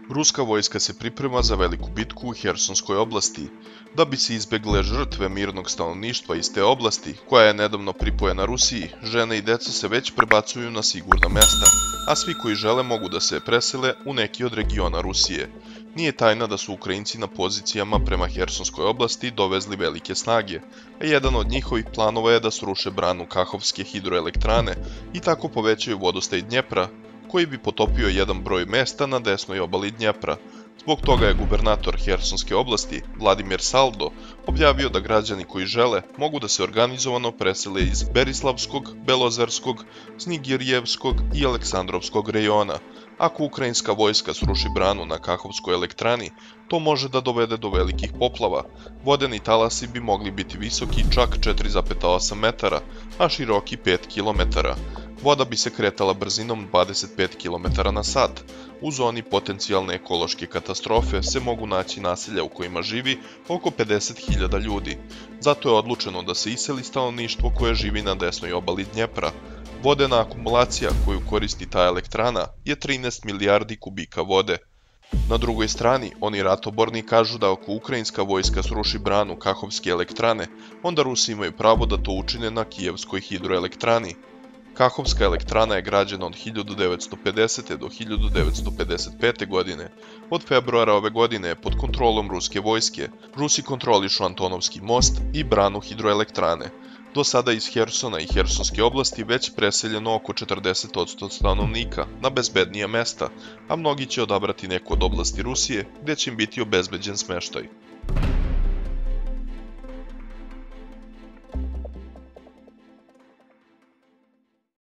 Ruska vojska se priprema za veliku bitku u Hersonskoj oblasti. Da bi se izbegle žrtve mirnog stanovništva iz te oblasti, koja je nedavno pripojena Rusiji, žene i deca se već prebacuju na sigurna mesta, a svi koji žele mogu da se presele u neki od regiona Rusije. Nije tajna da su Ukrajinci na pozicijama prema Hersonskoj oblasti dovezli velike snage, a jedan od njihovih planova je da sruše branu Kahovske hidroelektrane i tako povećaju vodostaj Dnjepra, koji bi potopio jedan broj mesta na desnoj obali Dnjepra. Zbog toga je gubernator Hersonske oblasti, Vladimir Saldo, objavio da građani koji žele mogu da se organizovano presele iz Berislavskog, Belozerskog, Snigirjevskog i Aleksandrovskog rejona. Ako ukrajinska vojska sruši branu na Kahovskoj elektrani, to može da dovede do velikih poplava. Vodeni talasi bi mogli biti visoki čak 4,8 metara, a široki 5 km. Voda bi se kretala brzinom 25 km na sat. U zoni potencijalne ekološke katastrofe se mogu naći naselja u kojima živi oko 50.000 ljudi. Zato je odlučeno da se iseli stanovništvo koje živi na desnoj obali Dnjepra. Vodena akumulacija koju koristi ta elektrana je 13 milijardi kubika vode. Na drugoj strani, oni ratoborni kažu da ako ukrajinska vojska sruši branu Kahovske elektrane, onda Rusi imaju pravo da to učine na Kijevskoj hidroelektrani. Kahovska elektrana je građena od 1950. do 1955. godine. Od februara ove godine je pod kontrolom ruske vojske. Rusi kontrolišu Antonovski most i branu hidroelektrane. Do sada iz Hersona i Hersonske oblasti već preseljeno oko 40% stanovnika na bezbednija mesta, a mnogi će odabrati neku od oblasti Rusije gdje će im biti obezbeđen smeštaj.